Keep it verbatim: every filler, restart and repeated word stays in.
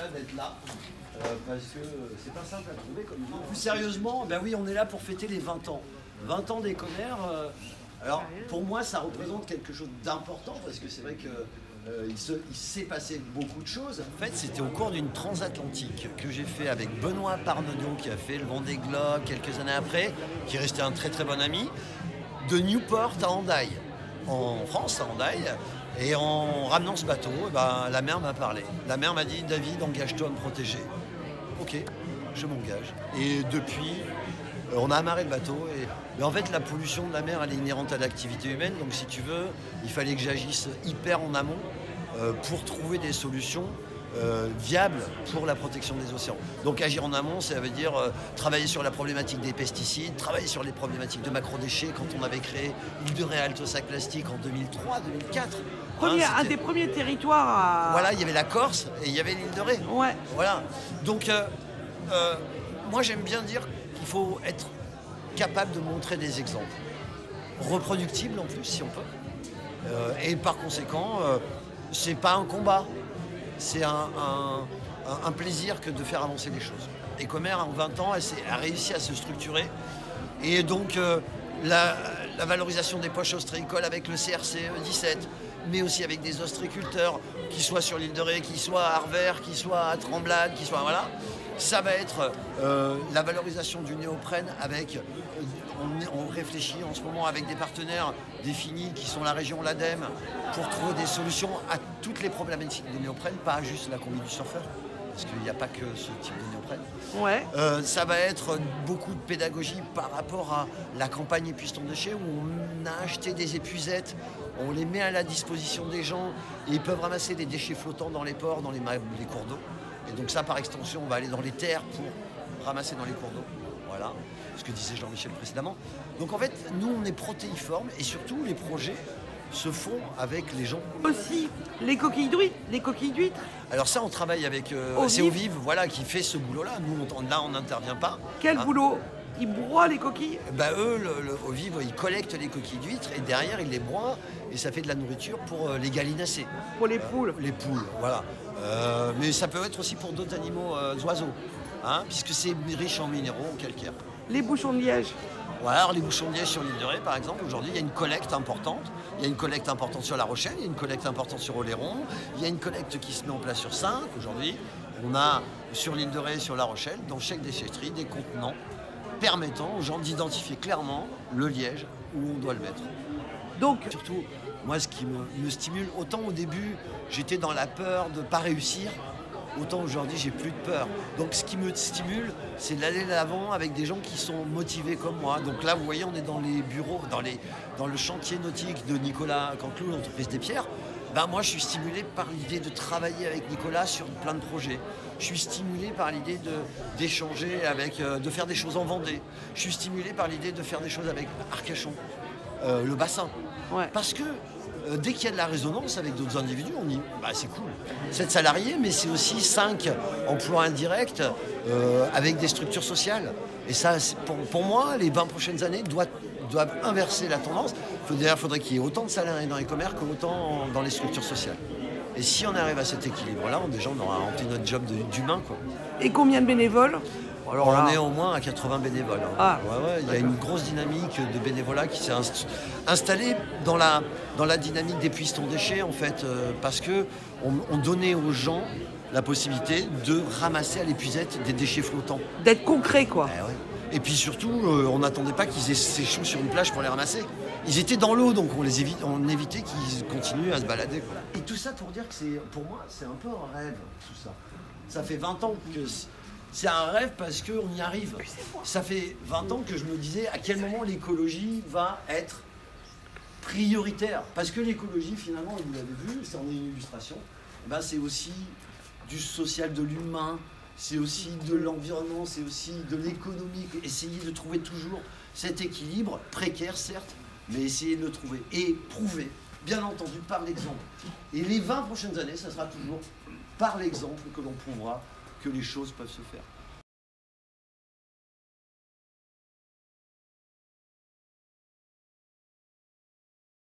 cas d'être là. Euh, parce que c'est pas simple à trouver comme nom. Plus sérieusement, ben oui, on est là pour fêter les vingt ans. vingt ans des commères. Euh, alors, pour moi, ça représente quelque chose d'important parce que c'est vrai que euh, il, se, il s'est passé beaucoup de choses. En fait, c'était au cours d'une transatlantique que j'ai fait avec Benoît Parnonneau, qui a fait le Vendée Globe quelques années après, qui est resté un très très bon ami, de Newport à Hendaye, en France, à Hendaye. Et en ramenant ce bateau, eh ben, la mer m'a parlé. La mer m'a dit, David, engage-toi à me protéger. Ok, je m'engage. Et depuis, euh, on a amarré le bateau. Et... Mais en fait, la pollution de la mer, elle est inhérente à l'activité humaine. Donc si tu veux, il fallait que j'agisse hyper en amont euh, pour trouver des solutions euh, viables pour la protection des océans. Donc agir en amont, ça veut dire euh, travailler sur la problématique des pesticides, travailler sur les problématiques de macrodéchets quand on avait créé l'île de Ré Alto Sac Plastique en deux mille trois deux mille quatre. Premier, Hein, un des premiers territoires à... Voilà, il y avait la Corse et il y avait l'île de Ré. Ouais. Voilà. Donc, euh, euh, moi, j'aime bien dire qu'il faut être capable de montrer des exemples. Reproductibles, en plus, si on peut. Euh, et par conséquent, euh, c'est pas un combat. C'est un, un, un plaisir que de faire avancer les choses. Et Commères, en vingt ans, elle a réussi à se structurer. Et donc, euh, la, la valorisation des poches ostréicoles avec le C R C E dix-sept, mais aussi avec des ostréiculteurs, qui soient sur l'île de Ré, qui soient à Arvert, qui soient à Tremblade, qui soient... Voilà. Ça va être euh, la valorisation du néoprène avec... Euh, on, on réfléchit en ce moment avec des partenaires définis qui sont la région, l'ADEME, pour trouver des solutions à toutes les problématiques de néoprène, pas juste la combi du surfeur, parce qu'il n'y a pas que ce type de néoprène. Ouais. Euh, ça va être beaucoup de pédagogie par rapport à la campagne Épuise ton déchet, où on a acheté des épuisettes, on les met à la disposition des gens et ils peuvent ramasser des déchets flottants dans les ports, dans les, les cours d'eau. Et donc ça, par extension, on va aller dans les terres pour ramasser dans les cours d'eau. Voilà, ce que disait Jean-Michel précédemment. Donc en fait, nous, on est protéiformes et surtout, les projets se font avec les gens. Aussi, les coquilles d'huîtres. Les coquilles d'huîtres. Alors ça, on travaille avec... Euh, c'est Ovive, voilà, qui fait ce boulot-là. Nous, on, là, on n'intervient pas. Quel hein. boulot? Ils broient les coquilles? Bah eux, le, le, Ovive, ils collectent les coquilles d'huîtres et derrière, ils les broient et ça fait de la nourriture pour euh, les gallinacés. Pour les poules. Euh, les poules, voilà. Euh, mais ça peut être aussi pour d'autres animaux, euh, oiseaux, hein, puisque c'est riche en minéraux, en calcaire. Les bouchons de liège. Voilà, alors les bouchons de liège sur l'île de Ré, par exemple, aujourd'hui, il y a une collecte importante. Il y a une collecte importante sur La Rochelle, il y a une collecte importante sur Oléron, il y a une collecte qui se met en place sur Saintes. Aujourd'hui, on a sur l'île de Ré et sur La Rochelle, dans chaque déchetterie, des contenants permettant aux gens d'identifier clairement le liège où on doit le mettre. Donc, surtout, moi, ce qui me, me stimule, autant au début, j'étais dans la peur de ne pas réussir, autant aujourd'hui, j'ai plus de peur. Donc, ce qui me stimule, c'est d'aller de l'avant avec des gens qui sont motivés comme moi. Donc là, vous voyez, on est dans les bureaux, dans, les, dans le chantier nautique de Nicolas Canteloup, l'entreprise des pierres. Ben, moi, je suis stimulé par l'idée de travailler avec Nicolas sur plein de projets. Je suis stimulé par l'idée de, d'échanger avec, euh, de faire des choses en Vendée. Je suis stimulé par l'idée de faire des choses avec Arcachon, euh, le bassin. Ouais. Parce que euh, dès qu'il y a de la résonance avec d'autres individus, on dit bah, c'est cool. sept salariés, mais c'est aussi cinq emplois indirects euh, avec des structures sociales. Et ça, pour, pour moi, les vingt prochaines années doivent, doivent inverser la tendance. D'ailleurs, il faudrait qu'il y ait autant de salariés dans les commerces qu'autant dans les structures sociales. Et si on arrive à cet équilibre-là, déjà, on aura rempli notre job de, d'humain, quoi. Et combien de bénévoles? Alors, on est au moins à quatre-vingts bénévoles. Hein. Ah. Ouais, ouais, il y a une grosse dynamique de bénévolat qui s'est inst- installée dans la, dans la dynamique d'Épuise ton déchet, en fait, euh, parce qu'on on donnait aux gens la possibilité de ramasser à l'épuisette des déchets flottants. D'être concret, quoi. Eh ouais. Et puis surtout, euh, on n'attendait pas qu'ils aient s'échouent sur une plage pour les ramasser. Ils étaient dans l'eau, donc on les évite, on évitait qu'ils continuent à se balader. Quoi. Et tout ça pour dire que c'est, pour moi, c'est un peu un rêve, tout ça. Ça fait vingt ans que c'est un rêve parce qu'on y arrive. Ça fait vingt ans que je me disais à quel moment l'écologie va être prioritaire. Parce que l'écologie, finalement, vous l'avez vu, c'est en une illustration, eh ben, c'est aussi du social, de l'humain, c'est aussi de l'environnement, c'est aussi de l'économie. Essayer de trouver toujours cet équilibre, précaire certes, mais essayer de le trouver et prouver, bien entendu, par l'exemple. Et les vingt prochaines années, ça sera toujours par l'exemple que l'on prouvera que les choses peuvent se faire.